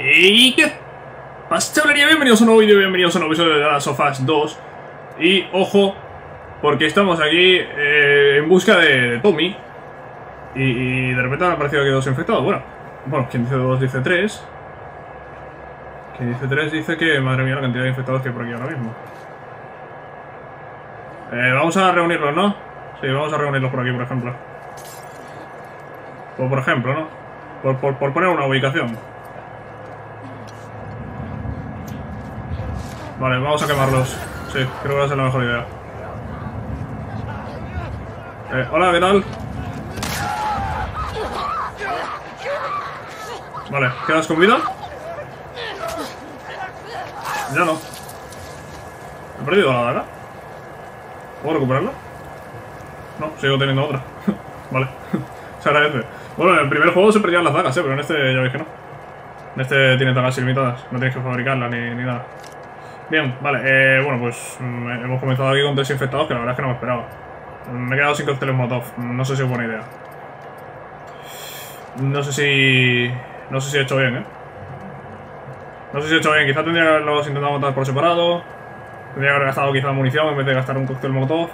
¿Y qué pasa, chavalería? Bienvenidos a un nuevo vídeo, bienvenidos a un nuevo episodio de The Last of Us 2. Y ojo, porque estamos aquí en busca de Tommy. Y de repente me han aparecido aquí dos infectados. Bueno, quien dice dos dice tres. Quien dice tres dice que, madre mía, la cantidad de infectados que hay por aquí ahora mismo. Vamos a reunirlos, ¿no? Sí, vamos a reunirlos por aquí, por ejemplo. O por ejemplo, ¿no? Por poner una ubicación. Vale, vamos a quemarlos. Sí, creo que va a ser la mejor idea. Hola, ¿qué tal? Vale, ¿quedas con vida? Ya no. He perdido la daga. ¿Puedo recuperarla? No, sigo teniendo otra. Vale, se agradece. Bueno, en el primer juego se perdían las dagas, pero en este ya veis que no. En este tiene dagas ilimitadas, no tienes que fabricarlas ni nada. Bien, vale, bueno, pues hemos comenzado aquí con desinfectados, que la verdad es que no me esperaba. Me he quedado sin cócteles Molotov, no sé si es buena idea. No sé si he hecho bien, No sé si he hecho bien, quizá tendría que haberlos intentado matar por separado. Tendría que haber gastado quizá munición en vez de gastar un cóctel Molotov.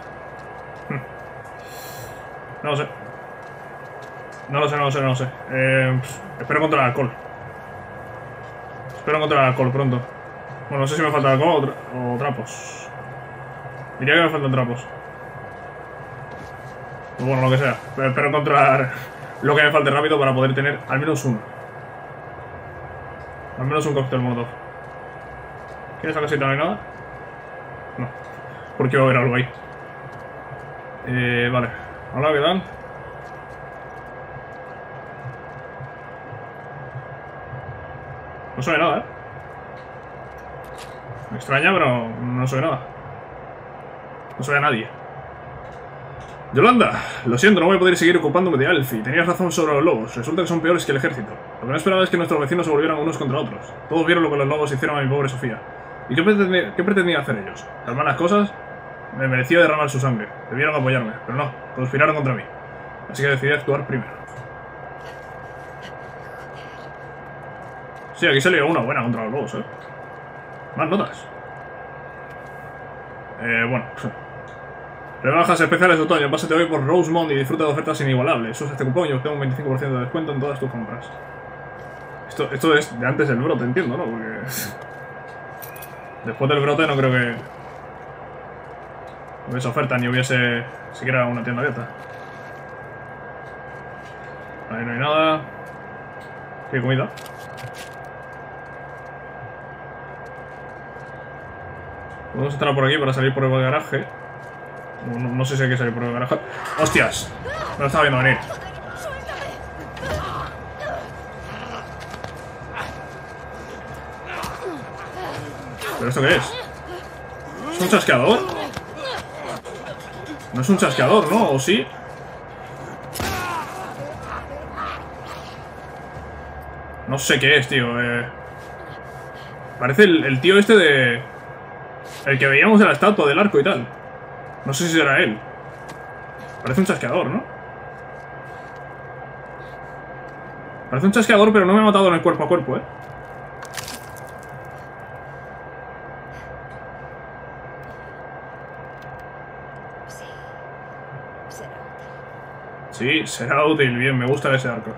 No lo sé. No lo sé. Espero encontrar alcohol. Espero encontrar alcohol pronto. Bueno, no sé si me falta alcohol o trapos. Diría que me faltan trapos. O bueno, lo que sea. Espero encontrar lo que me falte rápido para poder tener al menos uno. Al menos un cóctel Molotov. ¿Quieres esa casita? ¿No hay nada? No. ¿Por qué va a haber algo ahí? Vale. Hola, ¿qué tal? No soy nada, Me extraña, pero no soy nada. No soy a nadie. Yolanda, lo siento, no voy a poder seguir ocupándome de Alfie. Tenías razón sobre los lobos. Resulta que son peores que el ejército. Lo que no esperaba es que nuestros vecinos se volvieran unos contra otros. Todos vieron lo que los lobos hicieron a mi pobre Sofía. ¿Y qué pretendían hacer ellos? ¿Calmar las cosas? Me merecía derramar su sangre. Debieron apoyarme, pero no. Conspiraron contra mí. Así que decidí actuar primero. Sí, aquí salió una buena contra los lobos, Más notas. Bueno. Rebajas especiales de otoño. Pásate hoy por Rosemont y disfruta de ofertas inigualables. Usa este cupón y obtén un 25% de descuento en todas tus compras. Esto es de antes del brote, entiendo, ¿no? Porque después del brote no creo que hubiese oferta ni hubiese siquiera una tienda abierta. Ahí no hay nada. ¿Qué comida? Podemos entrar por aquí para salir por el garaje. No sé si hay que salir por el garaje. ¡Hostias! No lo estaba viendo venir. ¿Pero esto qué es? ¿Es un chasqueador? No es un chasqueador, ¿no? ¿O sí? No sé qué es, tío. Parece el tío este de... El que veíamos de la estatua, del arco y tal. No sé si será él. Parece un chasqueador, ¿no? Parece un chasqueador, pero no me ha matado en el cuerpo a cuerpo, Sí, será útil. Bien, me gusta ese arco.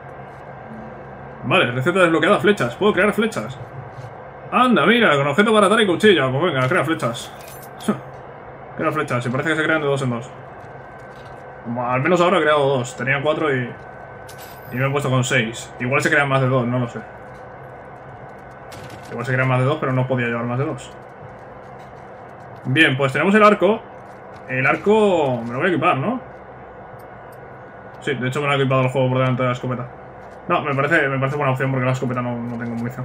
Vale, receta desbloqueada, flechas. Puedo crear flechas. Anda, mira, con objeto para atar y cuchilla. Pues venga, crea flechas. Crea flechas, y parece que se crean de dos en dos. Al menos ahora he creado dos. Tenía 4 y me he puesto con 6. Igual se crean más de 2, no lo sé. Igual se crean más de 2, pero no podía llevar más de 2. Bien, pues tenemos el arco. El arco me lo voy a equipar, ¿no? Sí, de hecho me lo he equipado el juego por delante de la escopeta. No, me parece buena opción porque la escopeta no tengo munición.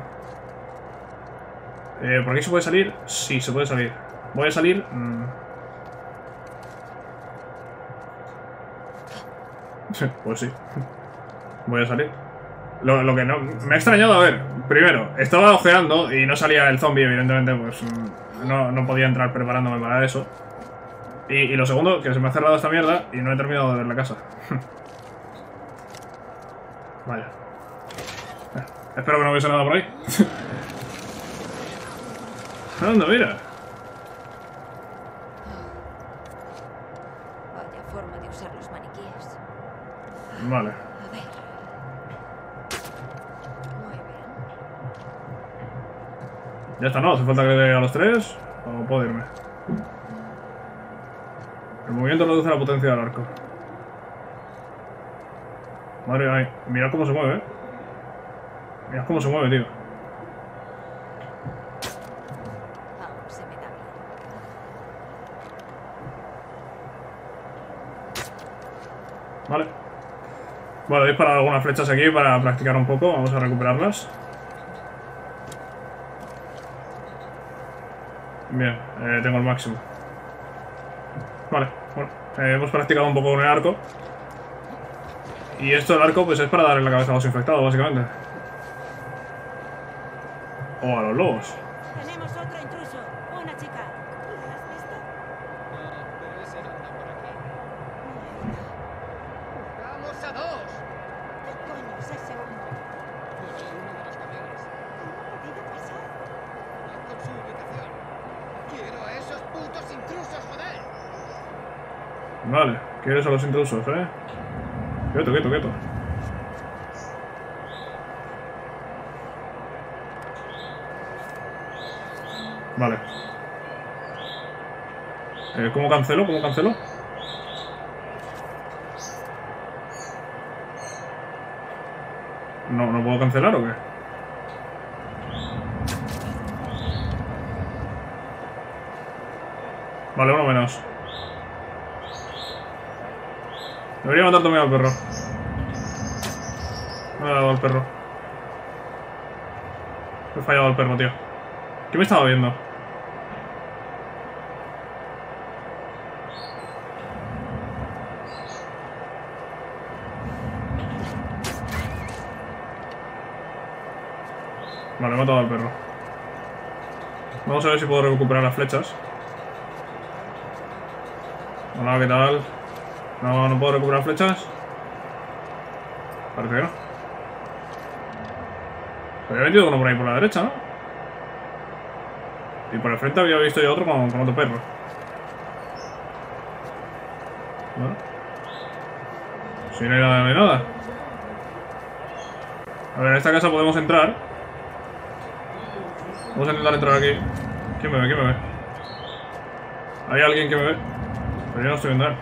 ¿Por aquí se puede salir? Sí, se puede salir. Voy a salir... Pues sí. Voy a salir. Lo que no... Me ha extrañado, a ver. Primero, estaba ojeando y no salía el zombie, evidentemente, pues... No podía entrar preparándome para eso. Y lo segundo, que se me ha cerrado esta mierda y no he terminado de ver la casa. Vaya. Espero que no hubiese nada por ahí. Anda, mira. Vaya forma de usar los maniquíes. Vale. A ver. Muy bien. Ya está, ¿no? ¿Hace falta que le dé a los 3? ¿O puedo irme? El movimiento reduce la potencia del arco. Madre mía, mirad cómo se mueve, Mirad cómo se mueve, tío. Aún se me da bien. Vale. Bueno, he disparado algunas flechas aquí para practicar un poco. Vamos a recuperarlas. Bien, tengo el máximo. Vale, bueno. Hemos practicado un poco con el arco. Y esto del arco pues es para darle la cabeza a los infectados, básicamente. O a los lobos. Tenemos otro intruso, una chica. ¿La has visto? No, pero ese no anda por aquí. ¡Vamos a dos! ¿Qué coño es ese hombre? Por ahí uno de los camiones. ¿Cómo ha podido pasar? Van con su ubicación. ¡Quiero a esos putos intrusos, joder! Vale, ¿quieres a los intrusos, Quieto, quieto, quieto. Vale. ¿Cómo cancelo? ¿Cómo cancelo? ¿No puedo cancelar o qué? Vale, uno menos. Debería matar también al perro. No me ha dado al perro. He fallado al perro, tío. ¿Qué me estaba viendo? Vale, he matado al perro. Vamos a ver si puedo recuperar las flechas. Hola, ¿qué tal? No puedo recuperar flechas. Parece que no. Había metido uno por ahí por la derecha, ¿no? Y por el frente había visto yo otro con otro perro. Bueno. Si no hay nada, no hay nada. A ver, en esta casa podemos entrar. Vamos a intentar entrar aquí. ¿Quién me ve? ¿Quién me ve? ¿Hay alguien que me ve? Pero yo no estoy viendo a él.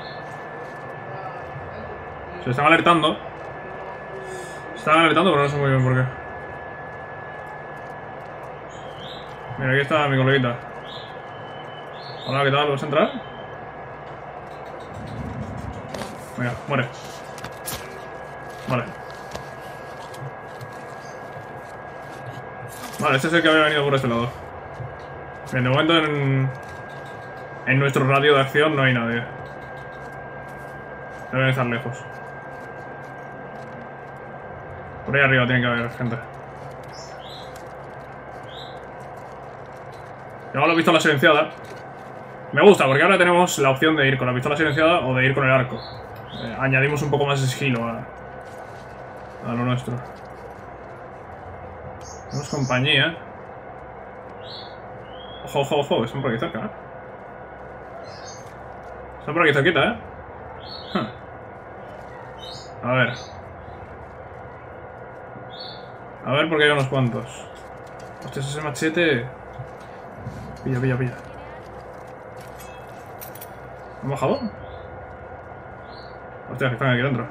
Se están alertando. Se están alertando, pero no sé muy bien por qué. Mira, aquí está mi coleguita. Hola, ¿qué tal? ¿Vas a entrar? Venga, muere. Vale. Vale, este es el que había venido por este lado. Bien, de momento en nuestro radio de acción no hay nadie. Deben estar lejos. Por ahí arriba tiene que haber gente. Llevo la pistola silenciada. Me gusta porque ahora tenemos la opción de ir con la pistola silenciada o de ir con el arco. Añadimos un poco más de sigilo a lo nuestro. Tenemos compañía. Ojo, ojo, ojo, están por aquí cerca, Están por aquí cerquita, A ver. A ver, porque hay unos cuantos. Hostia, ese machete. Pilla, pilla, pilla. ¿Han bajado? Hostia, que están aquí dentro.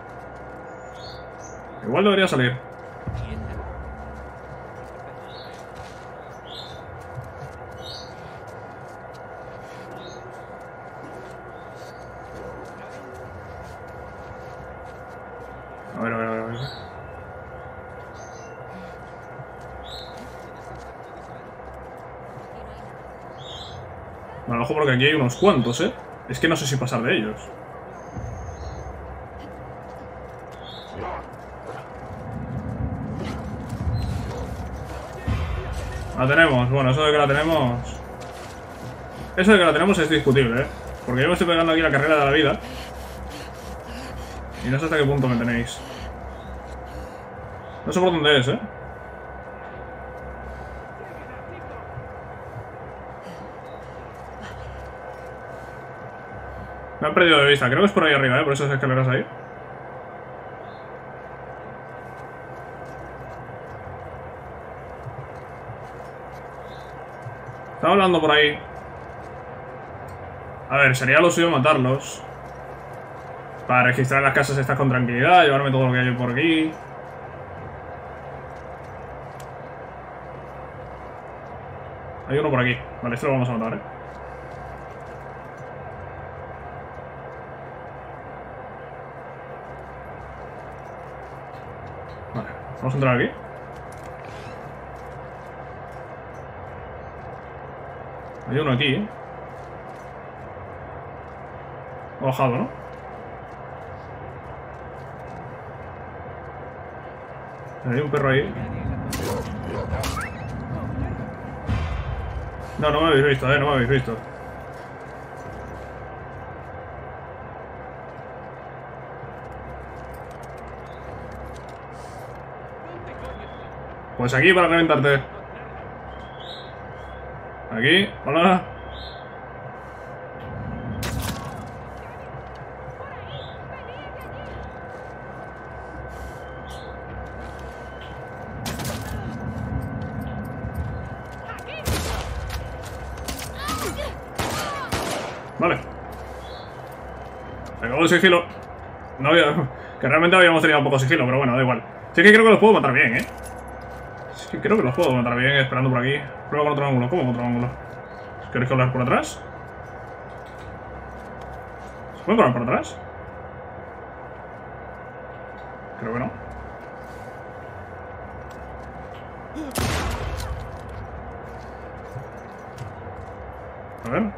Igual debería salir. A ver, a ver, a ver, a ver. Bueno, ojo porque aquí hay unos cuantos, Es que no sé si pasar de ellos. La tenemos, bueno, eso de que la tenemos... Eso de que la tenemos es discutible, Porque yo me estoy pegando aquí la carrera de la vida. Y no sé hasta qué punto me tenéis. No sé por dónde es, ¿eh? Me han perdido de vista. Creo que es por ahí arriba, ¿eh? Por esas escaleras ahí. Estaba hablando por ahí. A ver, sería lo suyo matarlos. Para registrar las casas estas con tranquilidad, llevarme todo lo que hay por aquí. Hay uno por aquí. Vale, este lo vamos a matar, ¿eh? Vale, vamos a entrar aquí. Hay uno aquí, ¿eh? Ha bajado, ¿no? Hay un perro ahí. No, no me habéis visto, no me habéis visto. Pues aquí para reventarte. Aquí, hola. Vale. Me acabo de sigilo. No había... Que realmente habíamos tenido un poco de sigilo, pero bueno, da igual. Sí que creo que los puedo matar bien, ¿eh? Sí que creo que los puedo matar bien esperando por aquí. Prueba con otro ángulo. ¿Cómo con otro ángulo? ¿Queréis colar por atrás? ¿Se puede colar por atrás? Creo que no. A ver.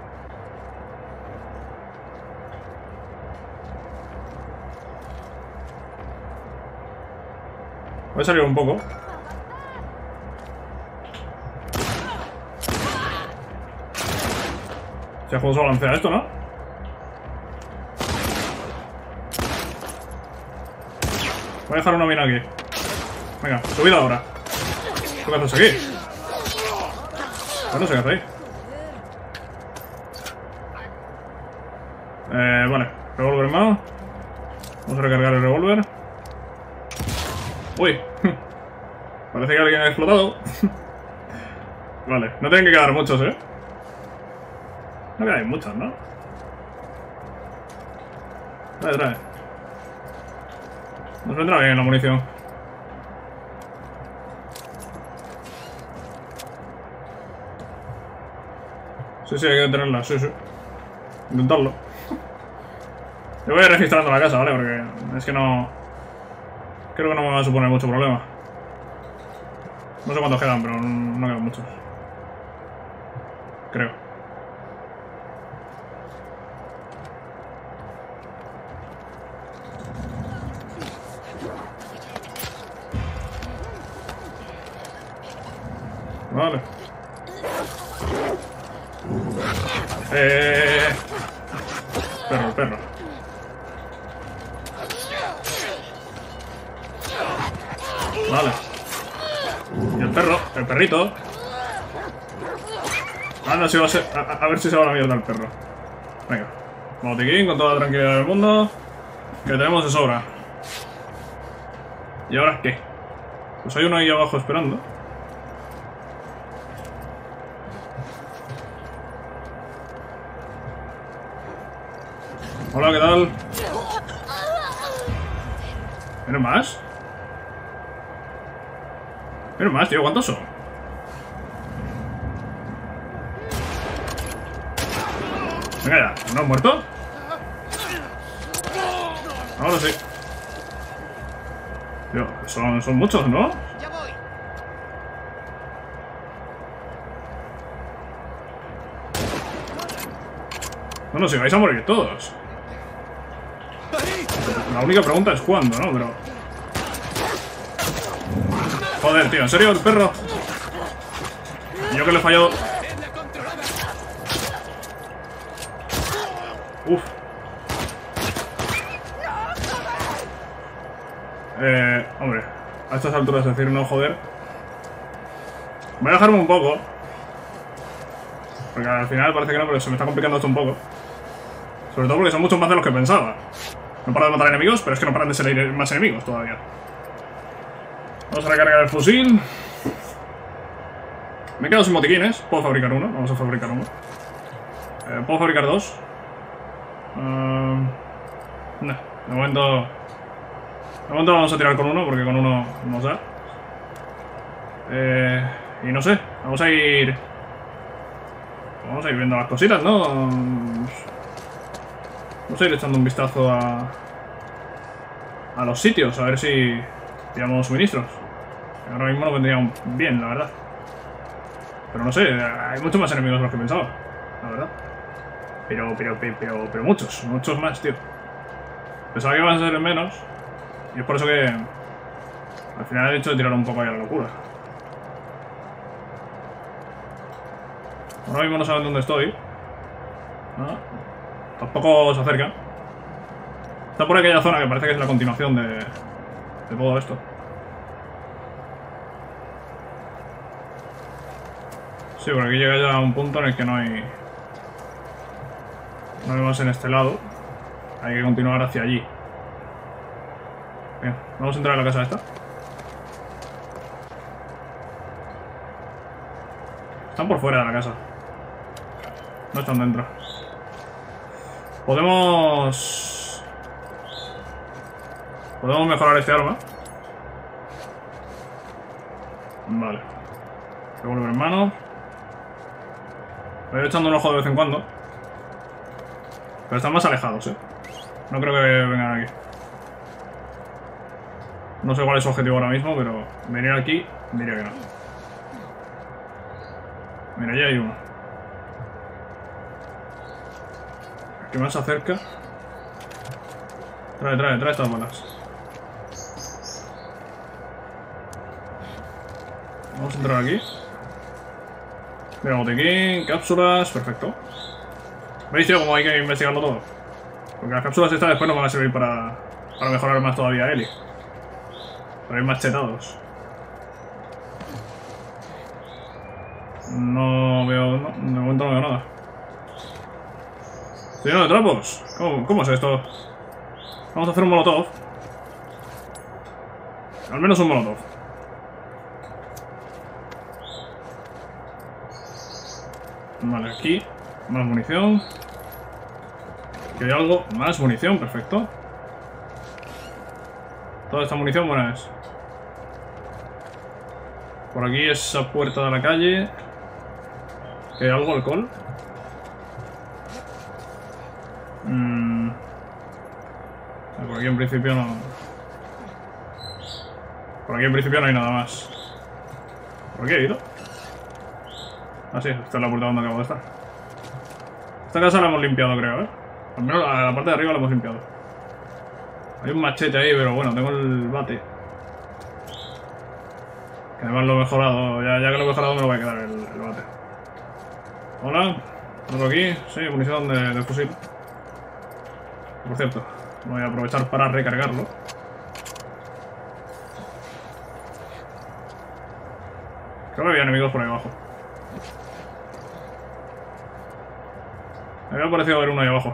Voy a salir un poco. Si el juego se balancea esto, ¿no? Voy a dejar una mina aquí. Venga, subida ahora. ¿Qué haces aquí? No sé qué hace ahí. Vale. Revólver en mano. Vamos a recargar el revólver. Uy. Parece que alguien ha explotado. Vale. No tienen que quedar muchos, ¿eh? No quedan muchos, ¿no? Trae, trae. Nos vendrá bien la munición. Sí, sí, hay que tenerla, sí, sí. Intentarlo. Yo voy registrando la casa, ¿vale? Porque es que no... Creo que no me va a suponer mucho problema. No sé cuántos quedan, pero no quedan muchos. Creo. Vale. Perro, perro. Vale. Y el perro, el perrito. Anda, si va a ser. A ver si se va a la mierda el perro. Venga. Botiquín con toda la tranquilidad del mundo. Que tenemos de sobra. ¿Y ahora qué? Pues hay uno ahí abajo esperando. Hola, ¿qué tal? ¿Vienen más? ¿Vienen más, tío? ¿Cuántos son? Venga ya, ¿no han muerto? Ahora sí. Tío, son muchos, ¿no? Ya voy. No, si vais a morir todos. La única pregunta es cuándo, ¿no? Pero... Joder, tío, ¿en serio el perro? Y yo que le he fallado... Uf. Hombre. A estas alturas, es decir, no joder. Voy a dejarme un poco. Porque al final parece que no, pero se me está complicando esto un poco. Sobre todo porque son muchos más de los que pensaba. No paro de matar enemigos, pero es que no paran de salir más enemigos todavía. Vamos a recargar el fusil. Me he quedado sin botiquines. Puedo fabricar uno. Vamos a fabricar uno. Puedo fabricar dos. No, de momento... De momento vamos a tirar con uno, porque con uno nos da. Y no sé, vamos a ir viendo las cositas, ¿no? Vamos a ir echando un vistazo a los sitios, a ver si pillamos suministros. Ahora mismo no vendrían bien, la verdad. Pero no sé, hay muchos más enemigos de los que pensaba, la verdad. Pero muchos más, tío. Pensaba que iban a ser menos. Y es por eso que al final he hecho de tirar un poco ahí a la locura. Ahora mismo no saben dónde estoy. ¿No? Tampoco se acerca. Está por aquella zona que parece que es la continuación de todo esto. Sí, por aquí llega ya a un punto en el que no hay más en este lado. Hay que continuar hacia allí. Bien, vamos a entrar a la casa esta. Están por fuera de la casa. No están dentro. Podemos mejorar este arma. Vale. Revólver en mano. Voy a ir echando un ojo de vez en cuando. Pero están más alejados, No creo que vengan aquí. No sé cuál es su objetivo ahora mismo, pero venir aquí diría que no. Mira, ya hay uno. ¿Qué más se acerca? Trae estas balas. Vamos a entrar aquí. Mira, botiquín, cápsulas, perfecto. ¿Veis, tío, cómo hay que investigarlo todo? Porque las cápsulas estas después nos van a servir para mejorar más todavía a Ellie. Para ir más chetados. No veo... No, de momento no veo nada. Estoy lleno de trapos. ¿Cómo es esto? Vamos a hacer un molotov. Al menos un molotov. Vale, aquí. Más munición. Aquí hay algo. Más munición, perfecto. Toda esta munición buena es. Por aquí esa puerta de la calle. ¿Hay algo? ¿Alcohol? Por aquí en principio no... Por aquí en principio no hay nada más. ¿Por qué he ido? Ah, sí, esta es la puerta donde acabo de estar. Esta casa la hemos limpiado, creo, Al menos la parte de arriba la hemos limpiado. Hay un machete ahí, pero bueno, tengo el bate. Que además lo he mejorado. Ya que lo he mejorado me lo voy a quedar el bate. Hola. ¿Algo aquí? Sí, munición de fusil. Por cierto, voy a aprovechar para recargarlo. Creo que había enemigos por ahí abajo. Me había parecido ver uno ahí abajo.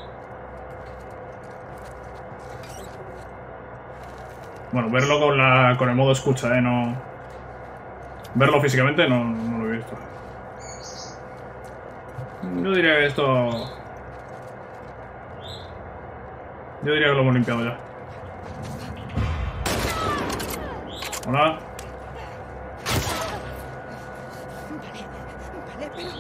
Bueno, verlo con el modo escucha, no... Verlo físicamente no lo he visto. Yo diría que esto... Yo diría que lo hemos limpiado ya. Hola. Vale, pero...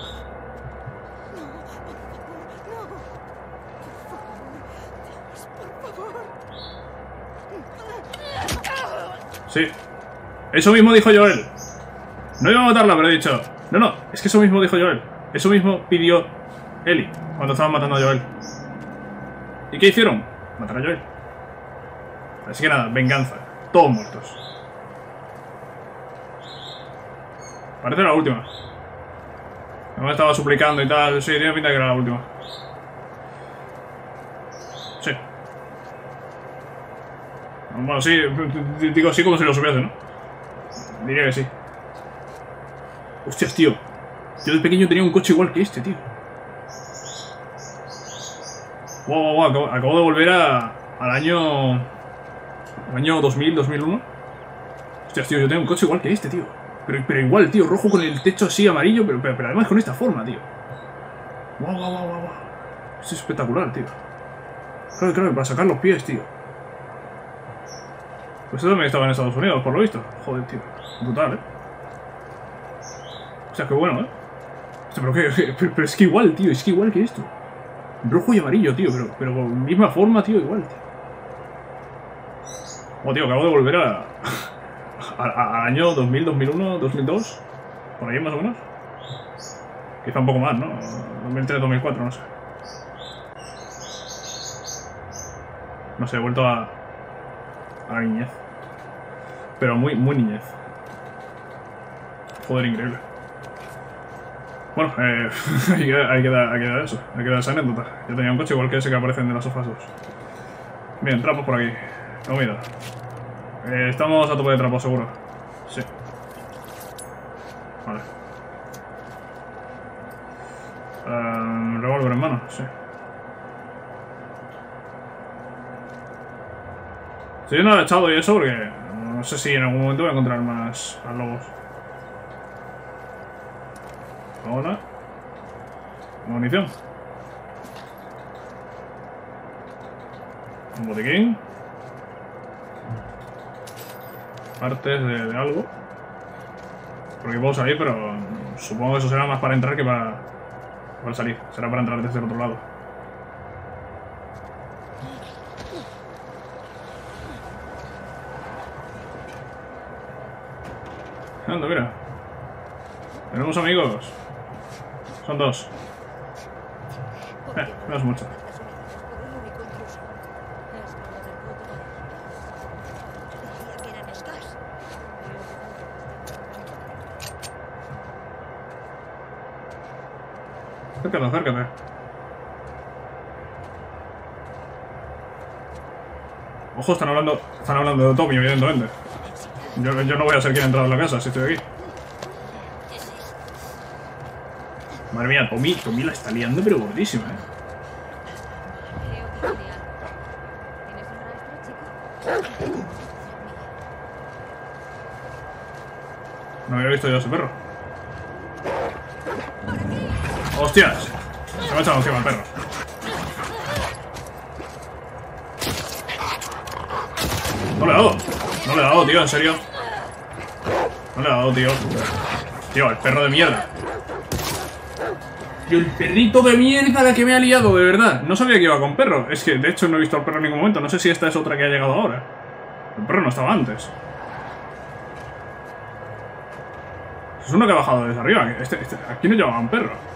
Sí. Eso mismo dijo Joel. No iba a matarla, pero he dicho... No, es que eso mismo dijo Joel. Eso mismo pidió Ellie cuando estaban matando a Joel. ¿Y qué hicieron? Matar a Joel. Así que nada, venganza. Todos muertos. Parece la última. Me estaba suplicando y tal. Sí, tiene pinta de que era la última. Sí. Bueno, sí, digo sí como si lo supiese, ¿no? Diría que sí. Hostias, tío. Yo de pequeño tenía un coche igual que este, tío. Wow, acabo de volver al año 2000, 2001. Hostias, tío, yo tengo un coche igual que este, tío. Pero igual, tío, rojo con el techo así amarillo, pero además con esta forma, tío. Wow. Esto es espectacular, tío. Claro, para sacar los pies, tío. Pues eso también estaba en Estados Unidos, por lo visto. Joder, tío. Brutal, O sea, qué bueno, Hostia, pero es que igual, tío. Es que igual que esto. Rojo y amarillo, tío. Pero con misma forma, tío, igual, tío. Oh, tío, acabo de volver al año 2000, 2001, 2002. Por ahí más o menos. Quizá un poco más, ¿no? 2003, 2004, no sé. No sé, he vuelto a la niñez. Pero muy niñez. Joder, increíble. Bueno, ahí queda eso. Ahí queda esa anécdota. Yo tenía un coche igual que ese que aparece en The Last of Us 2. Bien, trapos por aquí. Comida. Estamos a tope de trapos, seguro. Sí. Vale. Revólver en mano, sí. Estoy yendo agachado y eso porque no sé si en algún momento voy a encontrar más lobos. Ahora. Munición. Un botiquín. Partes de algo. Porque puedo salir, pero supongo que eso será más para entrar que para salir. Será para entrar desde el otro lado. Anda, mira. Tenemos amigos. Son dos. No es mucho. Acércate. Ojo, están hablando de Tommy, evidentemente. Yo no voy a ser quien ha entrado en la casa si estoy aquí. Madre mía, Tommy la está liando, pero gordísima, Creo que tiene algo. ¿Tienes un rastro, chico? No había visto yo a ese perro. ¡Hostias! Se me ha echado encima el perro. No le he dado, tío, en serio. No le he dado, tío. Tío, el perro de mierda. Tío, el perrito de mierda la que me ha liado, de verdad. No sabía que iba con perro. Es que, de hecho, no he visto al perro en ningún momento. No sé si esta es otra que ha llegado ahora. El perro no estaba antes. Es uno que ha bajado desde arriba. Aquí no llevaba un perro.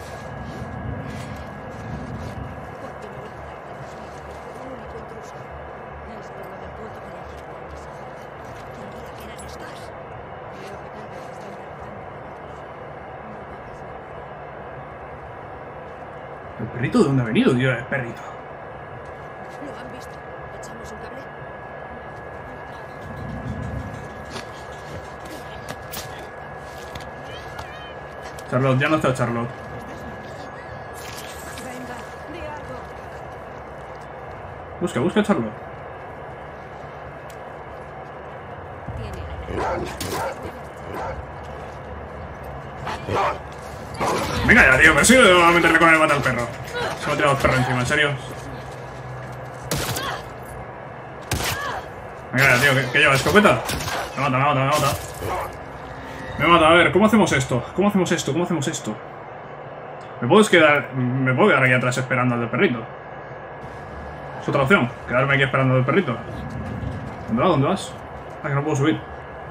¿El perrito de dónde ha venido, tío? El perrito. Lo han visto. ¿Echamos un cable? Charlotte, ya no está Charlotte. Venga, di algo. Busca a Charlotte. Venga ya, tío, me sigo a meterle con el bate al perro. Se me ha tirado el perro encima, en serio. Venga ya, tío, ¿qué lleva? ¿Escopeta? Me mata. Me mata, a ver, ¿cómo hacemos esto? ¿Cómo hacemos esto? ¿Me puedo quedar aquí atrás esperando al del perrito? Es otra opción, quedarme aquí esperando al del perrito. ¿Dónde vas? Ah, que no puedo subir.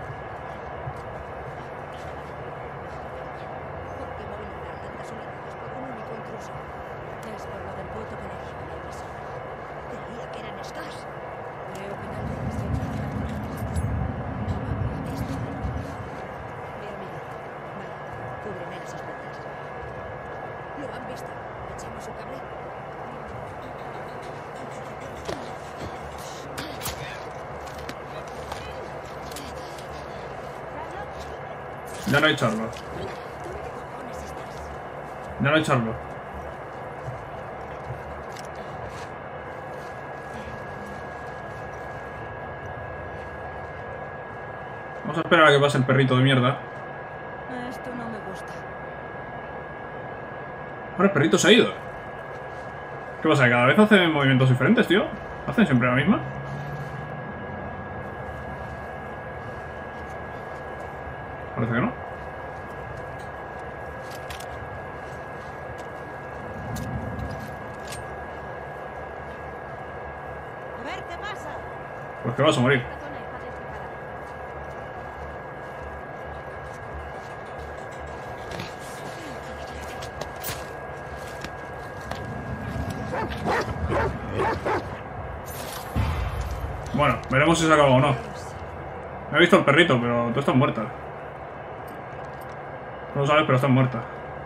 Lo han visto. ¿Echamos un cable? Ya no hay charlo. ¿Dónde cojones estás? Ya no hay charlo. Vamos a esperar a que pase el perrito de mierda. Esto no me gusta. Ahora el perrito se ha ido. ¿Qué pasa? ¿Cada vez hacen movimientos diferentes, tío? ¿Hacen siempre la misma? Parece que no. A ver qué pasa. Pues que vas a morir. La zona está despejada. Bueno, veremos si se acaba o no. He visto el perrito, pero tú estás muerta. No lo sabes, pero estás muerta.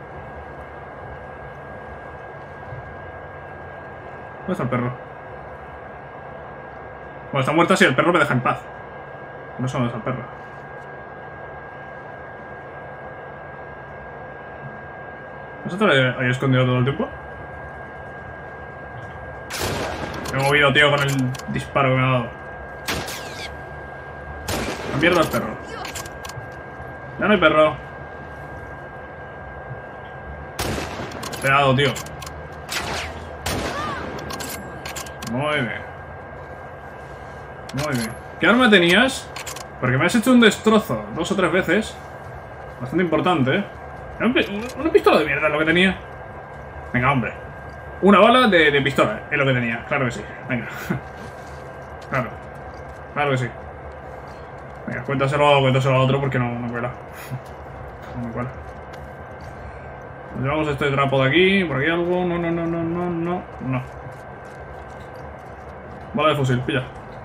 ¿Dónde está el perro? Bueno, está muerta si el perro me deja en paz. No sé dónde está el perro. ¿No se te ahí escondido todo el tiempo? Me he movido, tío, con el disparo que me ha dado. La mierda al perro. Ya no hay perro. Te he dado, tío. Muy bien. Muy bien. ¿Qué arma tenías? Porque me has hecho un destrozo 2 o 3 veces. Bastante importante, ¿eh? Una pistola de mierda es lo que tenía. Venga, hombre. Una bala de pistola es lo que tenía. Claro que sí. Venga. Claro. Claro que sí. Venga, cuéntaselo a otro porque no cuela. No me cuela. Nos llevamos este trapo de aquí. Por aquí algo. No. Bala de fusil, pilla.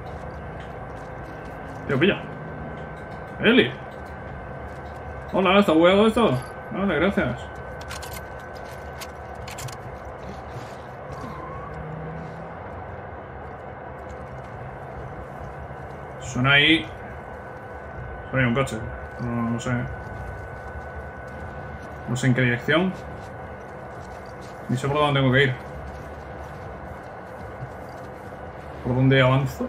Tío, pilla. Eli. Hola, ¿está bugueado esto? Vale, gracias. Suena ahí. Suena ahí un coche. No sé. No sé en qué dirección. Ni sé por dónde tengo que ir. ¿Por dónde avanzo?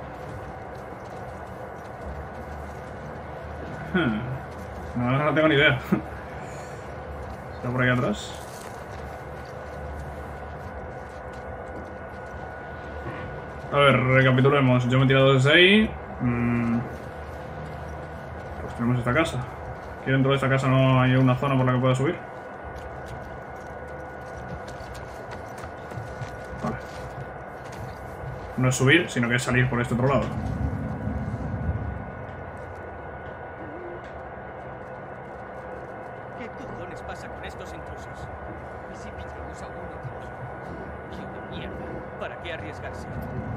No tengo ni idea. ¿Está por aquí atrás? A ver, recapitulemos. Yo me he tirado desde ahí. Pues tenemos esta casa. Aquí dentro de esta casa no hay una zona por la que pueda subir. Vale. No es subir, sino que es salir por este otro lado. ¿Qué cojones pasa con estos intrusos? ¿Y si pillamos a uno de ellos? ¡Qué una mierda! ¿Para qué arriesgarse?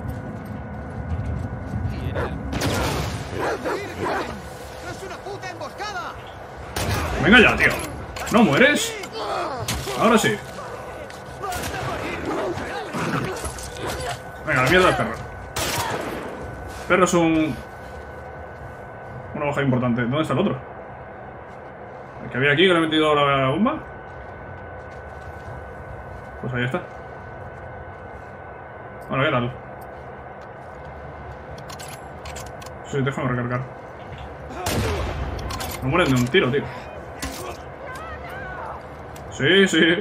¡Es una puta emboscada! Venga ya, tío. ¿No mueres? Ahora sí. Venga, la mierda del perro. El perro es una baja importante. ¿Dónde está el otro? El que había aquí, que le he metido la bomba. Pues ahí está. Bueno, ¿qué tal? Sí, déjame recargar. No mueren de un tiro, tío. Sí.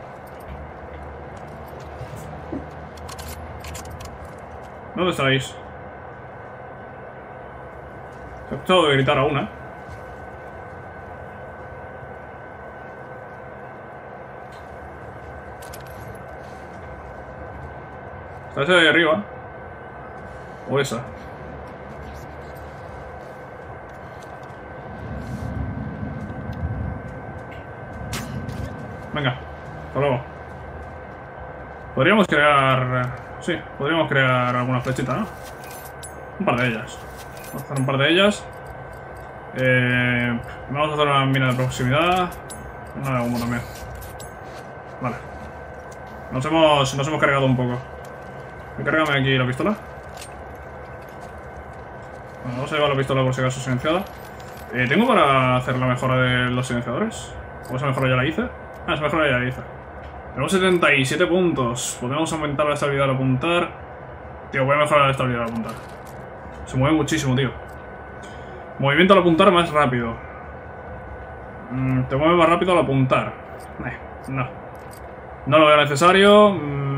¿Dónde estáis? He escuchado de gritar a una. ¿Está ese de arriba? ¿O esa? Venga, hasta luego. Podríamos crear... Sí, podríamos crear alguna flechita, ¿no? Un par de ellas. Vamos a hacer un par de ellas. Vamos a hacer una mina de proximidad. Una de humo también. Vale. Nos hemos cargado un poco. Recárgame aquí la pistola. Bueno, vamos a llevar la pistola por si acaso silenciada. ¿Tengo para hacer la mejora de los silenciadores? ¿O esa mejora ya la hice? Ah, esa mejora ya la hice. Tenemos 77 puntos. Podemos aumentar la estabilidad al apuntar. Tío, voy a mejorar la estabilidad al apuntar. Se mueve muchísimo, tío. Movimiento al apuntar más rápido. Te mueve más rápido al apuntar. No. No lo veo necesario.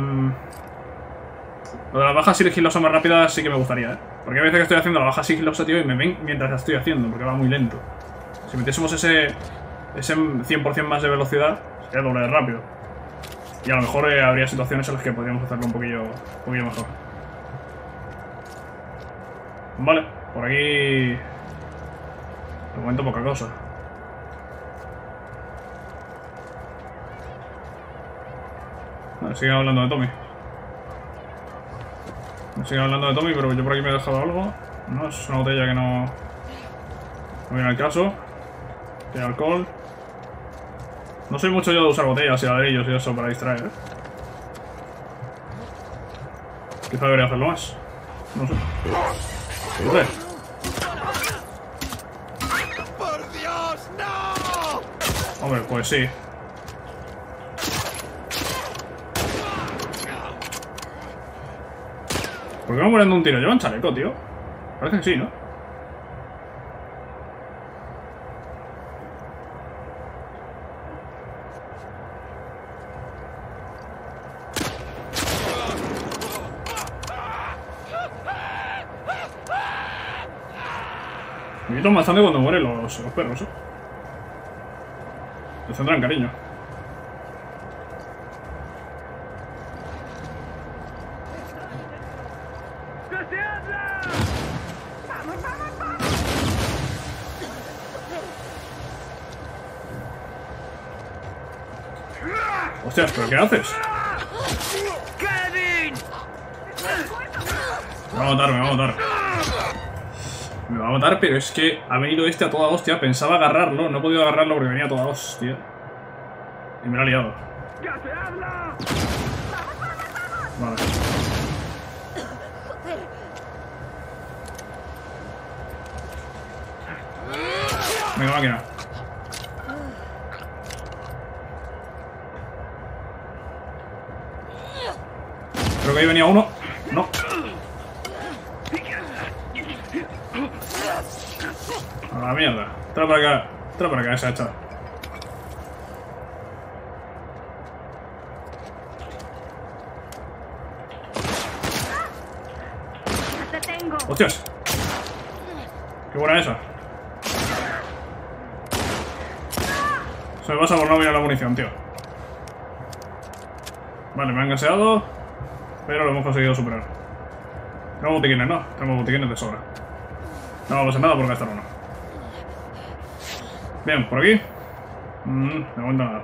Lo de la baja sigilosa más rápida sí que me gustaría, ¿eh? Porque a veces que estoy haciendo la baja sigilosa, tío, y me ven mientras la estoy haciendo, porque va muy lento. Si metiésemos ese 100% más de velocidad, sería doble de rápido. Y a lo mejor habría situaciones en las que podríamos hacerlo un poquillo mejor. Vale, por aquí... De momento poca cosa. Vale, siguen hablando de Tommy. Siguen hablando de Tommy, pero yo por aquí me he dejado algo. No, es una botella que no viene al caso. Tiene alcohol. No soy mucho yo de usar botellas y ladrillos y eso para distraer, ¿eh? Quizá debería hacerlo más. No sé. ¿Qué sé? ¡Por Dios, no! Hombre, pues sí. ¿Por qué me mueren de un tiro? ¿Llevan chaleco, tío? Parece que sí, ¿no? Me quitan bastante cuando mueren los perros, ¿eh? Les tendrán cariño. Hostias, ¿pero qué haces? ¡Kevin! Me va a matar, me va a matar. Me va a matar, pero es que ha venido este a toda hostia. Pensaba agarrarlo, no he podido agarrarlo porque venía a toda hostia. Y me lo ha liado. ¡Ya se habla! Vale. Venga, máquina. Creo que ahí venía uno. No. A la mierda. Trae para acá. Trae para acá esa hecha. ¡Hostias! ¡Qué buena esa! Se me pasa por no mirar la munición, tío. Vale, me han gaseado. Pero lo hemos conseguido superar. Tenemos botiquines, ¿no? Tenemos botiquines de sobra. No vamos a hacer nada por gastar uno. Bien, por aquí. De momento nada.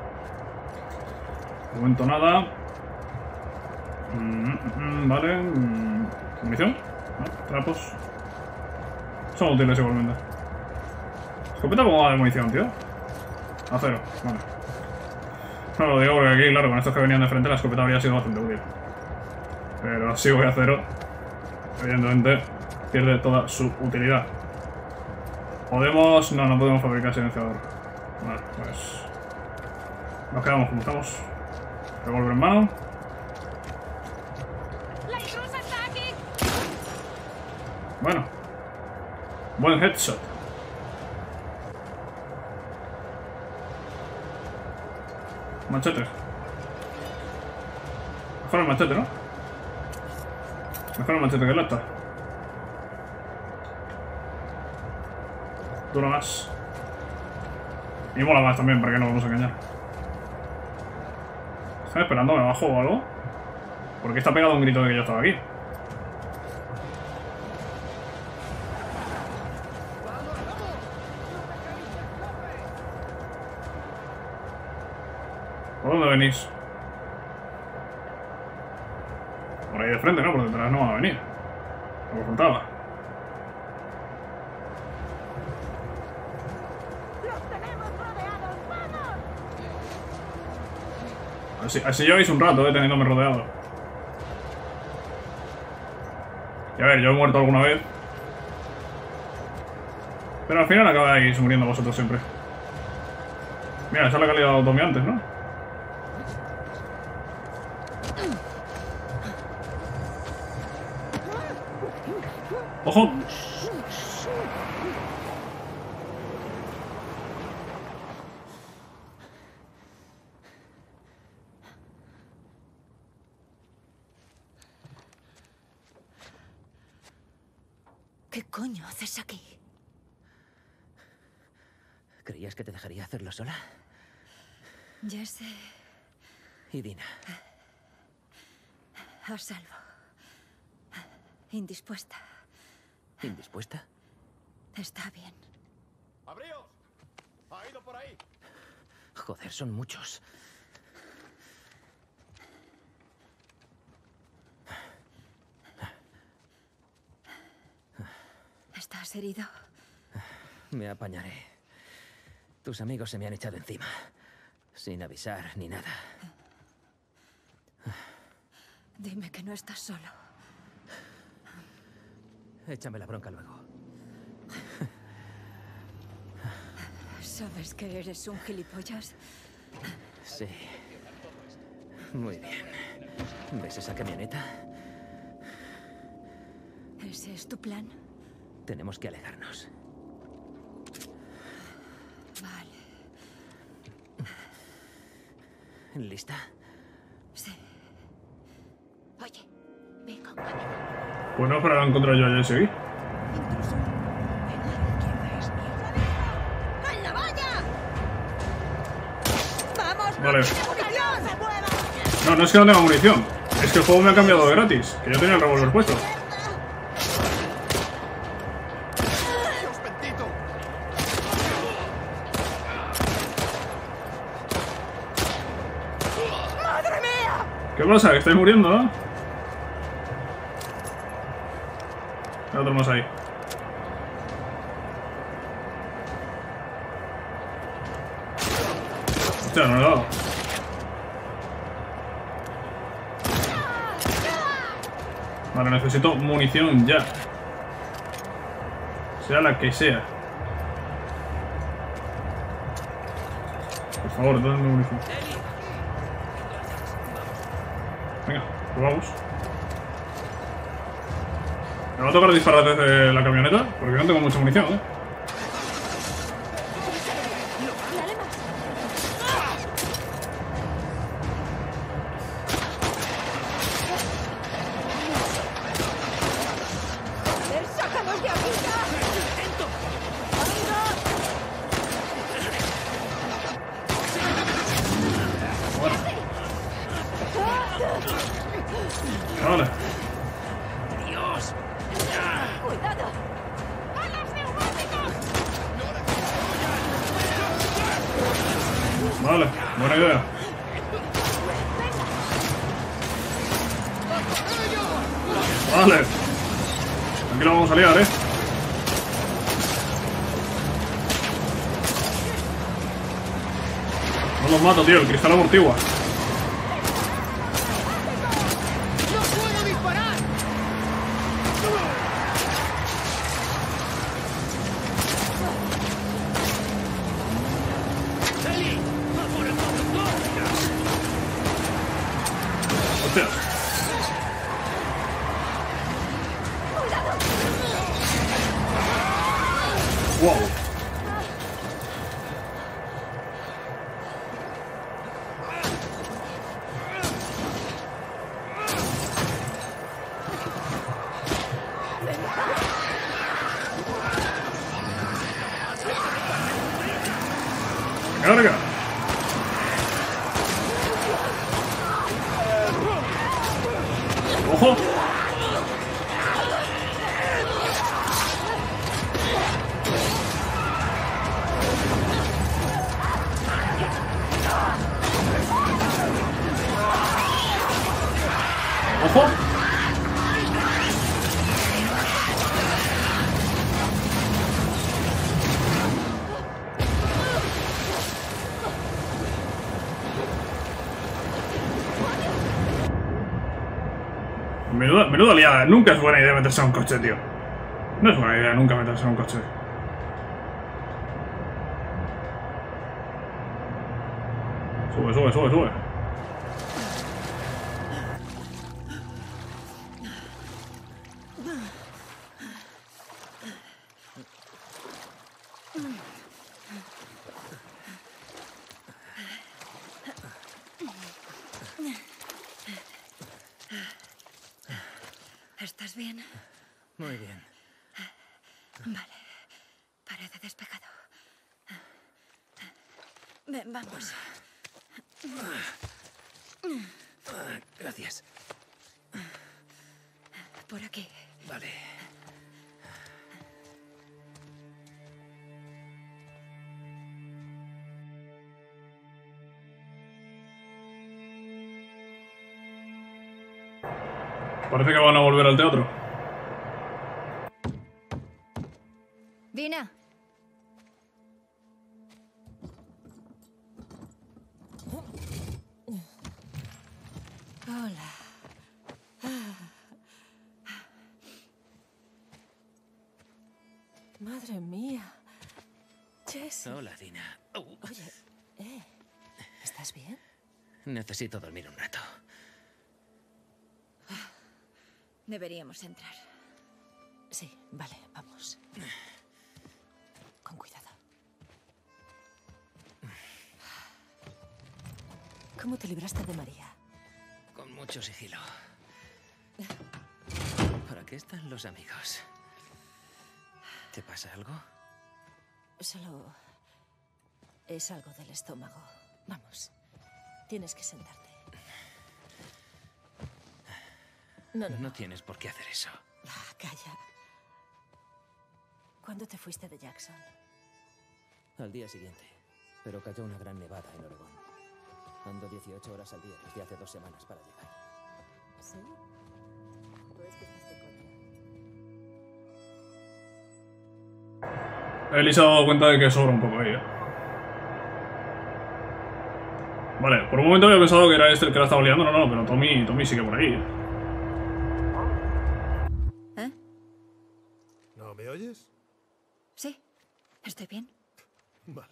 De momento nada. Vale. ¿Munición? No, trapos. Son útiles igualmente. ¿Escopeta cómo va de munición, tío? A cero, vale. No lo digo porque aquí, claro, con estos que venían de frente la escopeta habría sido bastante útil. Pero si voy a cero, evidentemente pierde toda su utilidad. ¿Podemos? No, no podemos fabricar silenciador. Vale, pues... Nos quedamos como estamos. Revólver en mano. ¡La intrusa está aquí! Bueno. Buen headshot. Machete. Mejor el machete, ¿no? Mejor el machete que el esta. Dura más. Y mola más también, para que no vamos a engañar. ¿Están esperándome abajo o algo? Porque está pegado un grito de que yo estaba aquí. ¿Por dónde venís? Por ahí de frente, ¿no? Por detrás no va a venir. Como faltaba. ¡Los tenemos rodeados! ¡Vamos! Así lleváis un rato, teniéndome rodeado. Y a ver, yo he muerto alguna vez. Pero al final acabáis muriendo vosotros siempre. Mira, esa es la que ha liado Tommy antes, ¿no? ¡Ojo! ¿Qué coño haces aquí? ¿Creías que te dejaría hacerlo sola? Ya sé. Y Dina. A salvo. Indispuesta. ¿Indispuesta? Está bien. ¡Abríos! ¡Ha ido por ahí! Joder, son muchos. ¿Estás herido? Me apañaré. Tus amigos se me han echado encima. Sin avisar ni nada. Dime que no estás solo. Échame la bronca luego. ¿Sabes que eres un gilipollas? Sí. Muy bien. ¿Ves esa camioneta? ¿Ese es tu plan? Tenemos que alejarnos. Vale. ¿Lista? Sí. Oye, ve con cuidado. Pues no, pero la encontrado yo ayer seguí. Intruso. ¡En la valla! ¡Vamos! Vale. ¡Munición! ¡Se mueva! No, no es que no tenga munición. Es que el juego me ha cambiado de gratis. Que yo tenía el revólver puesto. ¡Dios bendito! ¡Madre mía! ¿Qué pasa? Que estáis muriendo, ¿no? Hay otro más ahí. Hostia, no le he dado. Vale, necesito munición ya. Sea la que sea. Por favor, dame munición. Venga, pues vamos. Me va a tocar disparar desde la camioneta, porque no tengo mucha munición, ¿eh? ¡Dale más! ¡Joder, sácanos de aquí ya! Vale. ¡Dios! ¡Cuidado! ¡Balas neumáticos! Vale, buena idea. Vale. Aquí lo vamos a liar, ¿eh? No los mato, tío. El cristal amortigua. ¡No puedo disparar! ¡Eli! ¡Va por el conductor! Hostia. Wow. Carga. Ojo. Ojo. Menuda liada. Nunca es buena idea meterse a un coche, tío. No es buena idea nunca meterse a un coche. Sube, sube, sube, sube. ¿Estás bien? Muy bien. Vale. Parece despejado. Ven, vamos. Gracias. Por aquí. Vale. Parece que van a volver al teatro. Dina. Hola. Madre mía. Jesse. Hola, Dina. Oye, ¿estás bien? Necesito dormir un rato. Deberíamos entrar. Sí, vale, vamos. Con cuidado. ¿Cómo te libraste de María? Con mucho sigilo. ¿Para qué están los amigos? ¿Te pasa algo? Solo es algo del estómago. Vamos, tienes que sentarte. No, no, No tienes por qué hacer eso. calla. ¿Cuándo te fuiste de Jackson? Al día siguiente. Pero cayó una gran nevada en Oregón. Ando 18 horas al día desde hace 2 semanas para llegar. ¿Sí? Pues que estás de coña. Eli se ha dado cuenta de que sobra un poco ahí, Vale, por un momento había pensado que era este el que la estaba liando. No, pero Tommy sigue por ahí, ¿No me oyes? Sí. ¿Estoy bien? Vale.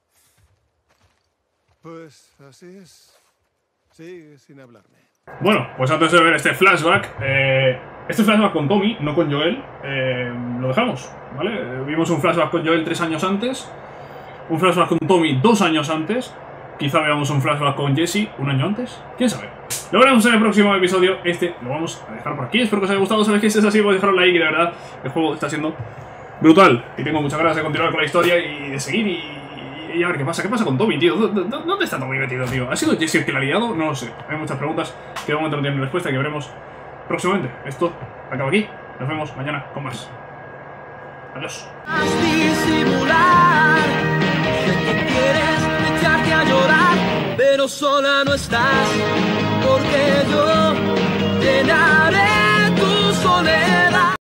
Pues así es. Sigue sin hablarme. Bueno, pues antes de ver este flashback con Tommy, no con Joel, lo dejamos, ¿vale? Vimos un flashback con Joel 3 años antes, un flashback con Tommy 2 años antes, quizá veamos un flashback con Jesse 1 año antes, quién sabe. Lo veremos en el próximo episodio, lo vamos a dejar por aquí, espero que os haya gustado, sabéis que si es así podéis dejar un like y de verdad el juego está siendo brutal y tengo muchas ganas de continuar con la historia y de seguir y a ver qué pasa con Tommy, tío. ¿Dónde está Tommy metido, tío? ¿Ha sido Jesse el que la ha liado? No lo sé. Hay muchas preguntas que de momento no tienen respuesta y que veremos próximamente. Esto acaba aquí. Nos vemos mañana con más. Adiós. Disimular, sé que quieres echarte a llorar, pero sola no estás, porque yo llenaré tu soledad.